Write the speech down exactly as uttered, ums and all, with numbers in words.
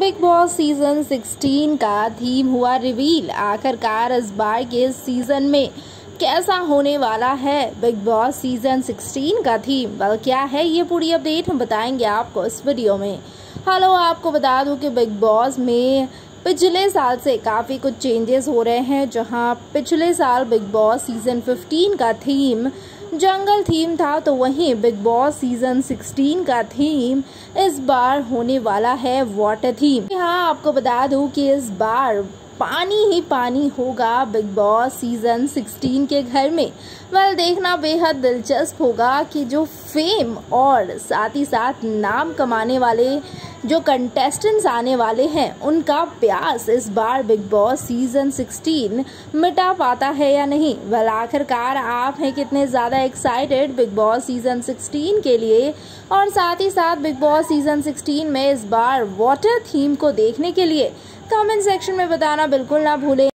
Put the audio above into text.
Big boss season सोलह का theme हुआ रिवील। आखिरकार इस बार के सीजन में कैसा होने वाला है बिग बॉस सीजन सोलह का थीम? वेल, क्या है ये पूरी अपडेट हम बताएंगे आपको इस वीडियो में। हेलो, आपको बता दूं कि बिग बॉस में पिछले साल से काफ़ी कुछ चेंजेस हो रहे हैं। जहां पिछले साल बिग बॉस सीजन पंद्रह का थीम जंगल थीम था, तो वहीं बिग बॉस सीजन सोलह का थीम इस बार होने वाला है वाटर थीम। यहाँ आपको बता दूं कि इस बार पानी ही पानी होगा बिग बॉस सीजन सोलह के घर में। वेल, देखना बेहद दिलचस्प होगा कि जो फेम और साथ ही साथ नाम कमाने वाले जो कंटेस्टेंट्स आने वाले हैं, उनका प्यास इस बार बिग बॉस सीजन सोलह मिटा पाता है या नहीं। वेल, आखिरकार आप हैं कितने ज़्यादा एक्साइटेड बिग बॉस सीजन सोलह के लिए, और साथ ही साथ बिग बॉस सीजन सोलह में इस बार वाटर थीम को देखने के लिए? कमेंट सेक्शन में बताना बिल्कुल ना भूलें।